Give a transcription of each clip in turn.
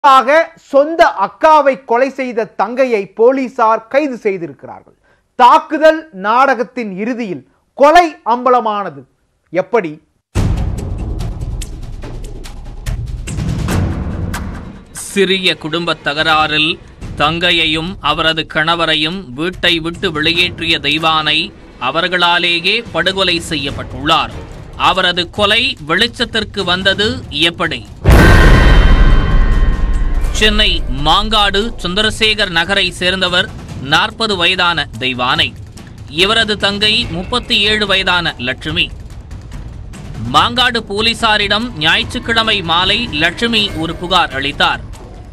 சொந்த அக்காவை கொலை செய்த தங்கையை போலீசார் கைது செய்திருக்கிறார்கள். தாக்குதல் நாடகத்தின் இறுதியில் கொலை அம்பலமானது எப்படி? சிறிய குடும்ப தகராறில் தங்கையையும் அவரது கணவரையும் வீட்டை விட்டு வெளியேற்றிய தெய்வானை அவர்களாலேயே படுகொலை செய்யப்பட்டுள்ளார். அவரது கொலை வெளிச்சத்திற்கு வந்தது எப்படி? சென்னை மாங்காடு சந்திரசேகர் நகரை சேர்ந்தவர் 40 வயதான தெய்வானை. இவரது தங்கை 37 வயதான லட்சுமி. மாங்காடு போலீசாரிடம் ஞாயிற்றுக்கிழமை மாலை லட்சுமி ஒரு புகார் அளித்தார்.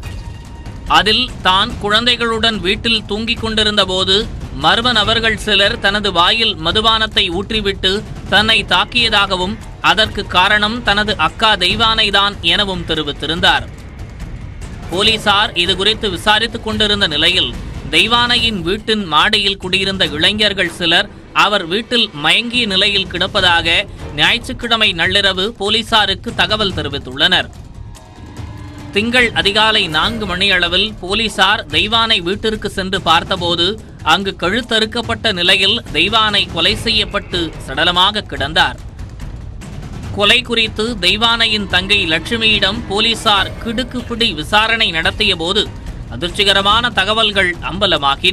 அதில் தான் குழந்தைகளுடன் வீட்டில் தூங்கிக் கொண்டிருந்த போது மர்ம நபர்கள் சிலர் தனது வாயில் மதுபானத்தை ஊற்றிவிட்டு தன்னை தாக்கியதாகவும் அதற்கு காரணம் தனது அக்கா தெய்வானைதான் எனவும் தெரிவித்திருந்தார். போலீசார் இதுகுறித்து விசாரித்துக் கொண்டிருந்த நிலையில் தெய்வானையின் வீட்டின் மாடியில் குடியிருந்த இளைஞர்கள் சிலர் அவர் வீட்டில் மயங்கிய நிலையில் கிடப்பதாக ஞாயிற்றுக்கிழமை நள்ளிரவு போலீசாருக்கு தகவல் தெரிவித்துள்ளனர். திங்கள் அதிகாலை 4 மணியளவில் போலீசார் தெய்வானை வீட்டிற்கு சென்று பார்த்தபோது அங்கு கழுத்தறுக்கப்பட்ட நிலையில் தெய்வானை கொலை செய்யப்பட்டு சடலமாக கிடந்தார். கொலை குறித்து தெய்வானையின் தங்கை லட்சுமியிடம் போலீசார் கிடுக்குப்பிடி விசாரணை நடத்திய போது அதிர்ச்சிகரமான தகவல்கள் அம்பலமாகின.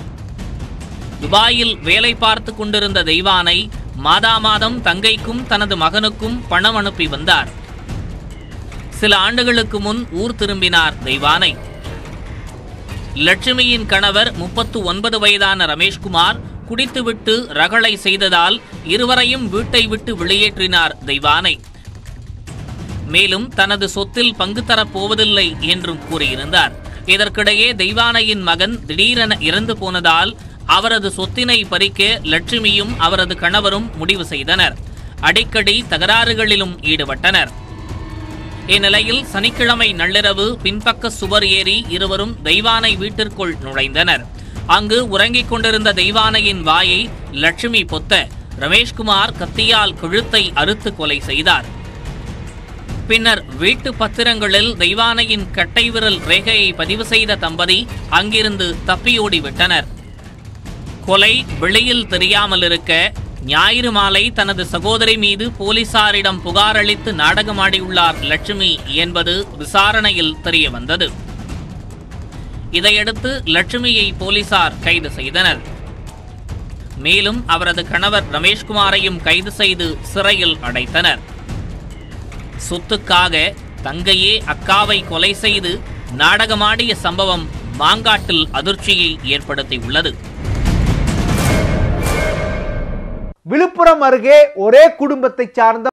துபாயில் வேலை பார்த்து கொண்டிருந்த தெய்வானை மாதாமாதம் தங்கைக்கும் தனது மகனுக்கும் பணம் அனுப்பி வந்தார். சில ஆண்டுகளுக்கு முன் ஊர் திரும்பினார் தெய்வானை. லட்சுமியின் கணவர் 39 வயதான ரமேஷ்குமார் குடித்துவிட்டு ரகளை செய்ததால் இருவரையும் வீட்டை விட்டு வெளியேற்றினார் தெய்வானை. மேலும் தனது சொத்தில் பங்கு தரப்போவதில்லை என்றும் கூறியிருந்தார். இதற்கிடையே தெய்வானையின் மகன் திடீரென இறந்து போனதால் அவரது சொத்தினை பறிக்க லட்சுமியும் அவரது கணவரும் முடிவு செய்தனர். அடிக்கடி தகராறுகளிலும் ஈடுபட்டனர். இந்நிலையில் சனிக்கிழமை நள்ளிரவு பின்பக்க சுவர் ஏறி இருவரும் தெய்வானை வீட்டிற்குள் நுழைந்தனர். அங்கு உறங்கிக் கொண்டிருந்த தெய்வானையின் வாயை லட்சுமி பொத்த ரமேஷ்குமார் கத்தியால் கழுத்தை அறுத்து கொலை செய்தார். பின்னர் வீட்டு பத்திரங்களில் தெய்வானையின் கட்டை விரல் ரேகையை பதிவு செய்த தம்பதி அங்கிருந்து தப்பியோடிவிட்டனர். கொலை வெளியில் தெரியாமல் இருக்க ஞாயிறு மாலை தனது சகோதரி மீது போலீசாரிடம் புகார் அளித்து நாடகமாடியுள்ளார் லட்சுமி என்பது விசாரணையில் தெரியவந்தது. இதையடுத்து லட்சுமியை போலீசார் கைது செய்தனர். மேலும் அவரது கணவர் ரமேஷ்குமாரையும் கைது செய்து சிறையில் அடைத்தனர். சொத்துக்காக தங்கையே அக்காவை கொலை செய்து நாடகமாடிய சம்பவம் மாங்காட்டில் அதிர்ச்சியை ஏற்படுத்தியுள்ளது. விழுப்புரம் அருகே ஒரே குடும்பத்தை சார்ந்த